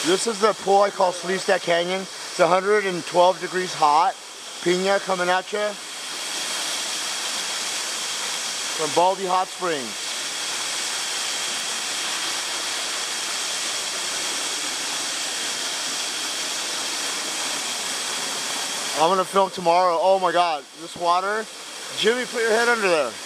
This is the pool I call Sleestack Canyon. It's 112 degrees hot. Pina coming at you from Baldi Hot Springs. I'm gonna film tomorrow. Oh my God, this water. Jimmy, put your head under there.